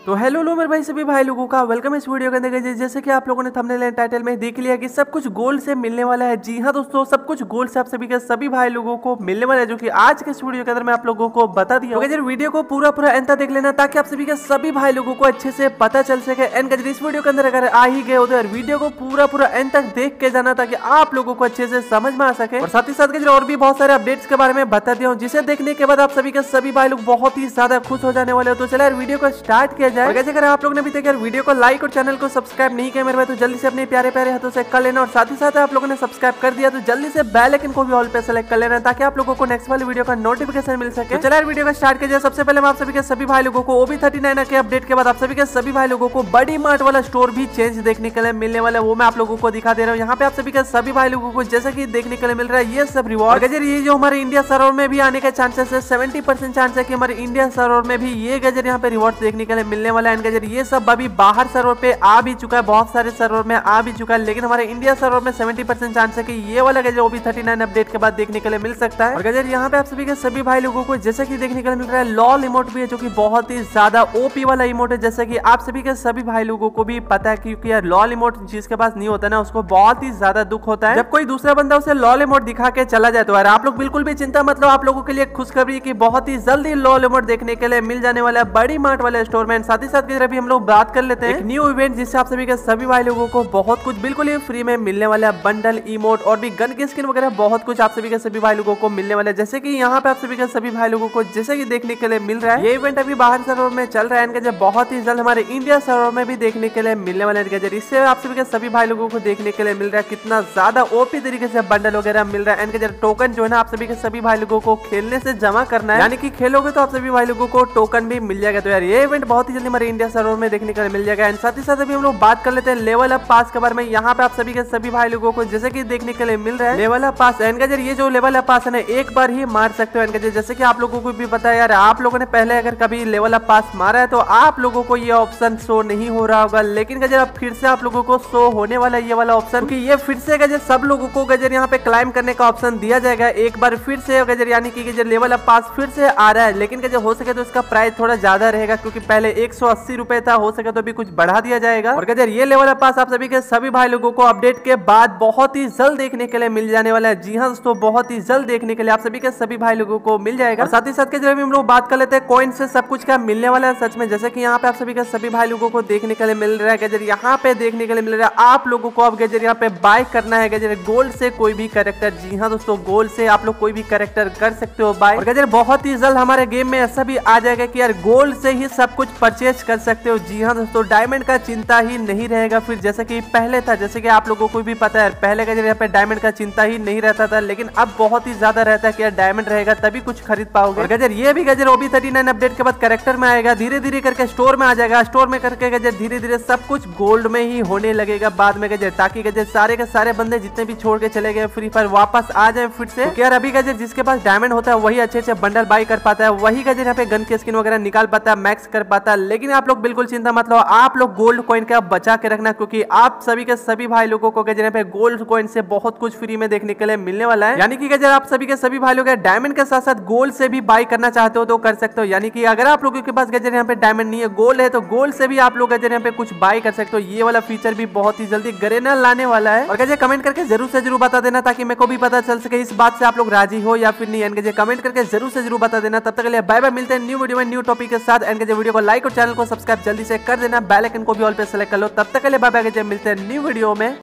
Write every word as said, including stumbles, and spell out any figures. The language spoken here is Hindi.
तो हेलो लो मेरे भाई सभी भाई लोगों का वेलकम इस वीडियो के अंदर। जैसे कि आप लोगों ने थंबनेल एंड टाइटल में देख लिया कि सब कुछ गोल्ड से मिलने वाला है। जी हाँ दोस्तों, सब कुछ गोल्ड से आप सभी के सभी भाई लोगों को मिलने वाला है, जो कि आज के इस वीडियो के अंदर मैं आप लोगों को बता दिया। तो वीडियो को पूरा पूरा एंड तक देख लेना ताकि आप सभी के सभी भाई लोगों को अच्छे से पता चल सके। एंड इस वीडियो के अंदर अगर आ ही गए हो तो वीडियो को पूरा पूरा एंड तक देख के जाना ताकि आप लोगों को अच्छे से समझ में आ सके। और साथ ही साथ और भी बहुत सारे अपडेट्स के बारे में बता दिया हूँ, जिसे देखने के बाद आप सभी के सभी भाई लोग बहुत ही ज्यादा खुश हो जाने वाले हो। तो चलिए वीडियो को स्टार्ट किया जाए। अगर आप लोग ने अभी तक वीडियो को लाइक और चैनल को सब्सक्राइब नहीं किया मेरे भाई, तो जल्दी से अपने प्यारे प्यारे हाथों से कर लेना। और साथ ही साथ आप लोगों ने सब्सक्राइब कर दिया तो जल्दी से बेल आइकन को भी ऑल पे सेलेक्ट कर लेना ताकि आप लोगों को नेक्स्ट वाली वीडियो का नोटिफिकेशन मिल सके। तो चलिए वीडियो को स्टार्ट किया जाए। सबसे पहले मैं आप सभी के सभी भाई लोगों को ओबी थर्टी नाइन के अपडेट के बाद आप सभी के सभी भाई लोगों को बड़ी मार्ट वाला स्टोर भी चेंज देखने के लिए मिलने वाला है, वो मैं आप लोगों को दिखा दे रहा हूँ। यहाँ पे आप सभी के सभी भाई लोगों को जैसा कि देखने के लिए मिल रहा है ये सब रिवॉर्ड। गजर ये जो हमारे इंडिया सर्वर में भी आने के चांसेस है, सेवेंटी परसेंट चांस है कि हमारे इंडिया सर्वर में भी ये गजर यहाँ पे रिवॉर्ड देखने के लिए मिलने वाला है। गजर ये सब अभी बाहर सर्वर पे आ भी चुका है, बहुत सारे सर्वर में आ भी चुका है, लेकिन हमारे इंडिया सर्वर में सेवेंटी परसेंट चांस है कि ये वाला गजर ओबी थर्टी नाइन अपडेट के बाद देखने के लिए मिल सकता है। और गजर यहाँ पे आप सभी के सभी भाई लोगों को जैसे कि देखने के लिए मिल रहा है लॉल इमोट भी है, जो कि बहुत ही ज्यादा ओपी वाला इमोट है। जैसे कि आप सभी के सभी भाई लोगों को भी पता है, क्योंकि यार लॉल इमोट जिसके पास नहीं होता ना उसको बहुत ही ज्यादा दुख होता है जब कोई दूसरा बंदा उसे लॉल इमोट दिखा के चला जाए। तो यार आप लोग बिल्कुल भी चिंता मतलब आप लोगों के लिए खुशखबरी की बहुत ही जल्दी लॉल इमोट देखने के लिए मिल जाने वाला है बड़ी मार्ट वाले स्टोर में। साथ ही साथ अभी हम लोग बात कर लेते हैं एक न्यू इवेंट जिससे आप सभी के सभी भाई लोगों को बहुत कुछ बिल्कुल ही फ्री में मिलने वाला है। बंडल इमोट और भी गन की स्किन वगैरह बहुत कुछ आप सभी के सभी भाई लोगों को मिलने वाला है। जैसे कि यहाँ पे आप सभी के सभी भाई लोगों को जैसे कि देखने के लिए मिल रहा है ये इवेंट अभी बाहर सर्वर में चल रहा है, जब बहुत ही जल्द हमारे इंडिया सर्वर में भी देखने के लिए मिलने वाला है। इससे आप सभी के सभी भाई लोगों को देखने के लिए मिल रहा है कितना ज्यादा ओपी तरीके से बंडल वगैरह मिल रहा है। एंड टोकन जो है ना आप सभी के सभी भाई लोगों को खेलने से जमा करना है, यानी कि खेलोगे तो आप सभी भाई लोगों को टोकन भी मिल जाएगा। तो यार ये इवेंट बहुत ही जल्दी हमारे इंडिया सर्वर में देखने के लिए मिल जाएगा। एंड साथ ही साथ अभी हम लोग बात कर लेते हैं लेवल अप पास के बारे में। यहाँ पे आप सभी के सभी भाई लोगों को जैसे कि देखने के लिए मिल रहा है लेवल अप पास। एंड ये जो लेवल अप पास है ना एक बार ही मार सकते हो। एंड जैसे कि आप लोगों को भी पता है यार, आप लोगों ने पहले अगर कभी लेवल अप पास मारा है तो आप लोगों को ये ऑप्शन शो नहीं हो रहा होगा, लेकिन गजर अब फिर से आप लोगों को शो होने वाला है ये वाला ऑप्शन, कि ये फिर से गजर सब लोगों को गजर यहाँ पे क्लाइम करने का ऑप्शन दिया जाएगा एक बार फिर से गजर, यानी कि गजर लेवल अप पास फिर से आ रहा है। लेकिन गजर हो सके तो इसका प्राइस थोड़ा ज्यादा रहेगा, क्योंकि पहले एक सौ अस्सी रुपए था, हो सके तो भी कुछ बढ़ा दिया जाएगा। और गजर ये लेवल अप पास आप सभी के सभी भाई लोगों को अपडेट के बाद बहुत ही जल्द देखने के लिए मिल जाने वाला है। जी हाँ दोस्तों, बहुत ही जल्द देखने के लिए आप सभी के सभी भाई लोगों को मिल जाएगा। और साथ ही साथ के जब हम लोग बात कर लेते हैं कॉइन से सब कुछ क्या मिलने वाला है सच में, जैसे कि यहाँ पे आप सभी के सभी भाई लोगों को देखने के लिए मिल रहा है गजर, यहाँ पे देखने के लिए मिल रहा है आप लोगों को अब गजर यहाँ पे बाय करना है गजर गोल्ड से कोई भी कैरेक्टर। जी हाँ दोस्तों, गोल्ड से आप लोग कोई भी कैरेक्टर कर सकते हो बाय। और गजर बहुत ही जल्द हमारे गेम में ऐसा भी आ जाएगा कि यार गोल्ड से ही सब कुछ परचेज कर सकते हो। जी हाँ दोस्तों, डायमंड का चिंता ही नहीं रहेगा फिर, जैसे कि पहले था। जैसे कि आप लोगों को भी पता है पहले गजर यहाँ पे डायमंड का चिंता ही नहीं रहता था, लेकिन अब बहुत ही ज्यादा रहता है कि यार डायमंड रहेगा तभी कुछ खरीद पाओगे। और गजर ये भी गजर ओबी थर्टी नाइन अपडेट के बाद कैरेक्टर में आएगा, धीरे धीरे करके स्टोर में आ जाएगा, स्टोर में करके गजर धीरे धीरे सब कुछ गोल्ड में ही होने लगेगा बाद में गजर, ताकि गजर सारे के सारे बंदे जितने भी छोड़ के चले गए फ्री फायर वापस आ जाए फिर से। तो यार अभी गजर जिसके पास डायमंड होता है वही अच्छे अच्छे बंडल बाय कर पाता है, वही गजर यहाँ पे गन की स्किन वगैरह निकाल पाता है, मैक्स कर पाता है। लेकिन आप लोग बिल्कुल चिंता मत लो, आप लोग गोल्ड कॉइन का बचा के रखना, क्योंकि आप सभी के सभी भाई लोगों को गजर यहाँ पे गोल्ड कॉइन से बहुत कुछ फ्री में देखने के लिए मिलने वाला है। यानी कि गजर आप सभी के सभी भाई लोग डायमंड के साथ साथ गोल्ड से भी बाय करना चाहते हो तो कर सकते हो। यानी कि अगर आप लोगों के पास गजर यहाँ पे डायमंड नहीं है, गोल्ड है, तो गोल्ड से भी आप लोग गजर यहाँ पे कुछ बाय कर सकते हो। ये वाला फीचर भी बहुत ही जल्दी गरेना लाने वाला है। और गजर कमेंट करके जरूर से जरूर बता देना ताकि मेरे को भी पता चल सके इस बात से आप लोग राजी हो या फिर नहीं। एंड गजर कमेंट करके जरूर से जरूर बता देना। तब तक के लिए बाय बाय, मिलते हैं न्यू वीडियो में न्यू टॉपिक के साथ। एंड गजर वीडियो को लाइक और चैनल को सब्सक्राइब जल्दी से कर देना, बेल आइकन को भी ऑल पे सेलेक्ट कर लो। तब तक के लिए बाय बाय, मिलते हैं न्यू वीडियो में।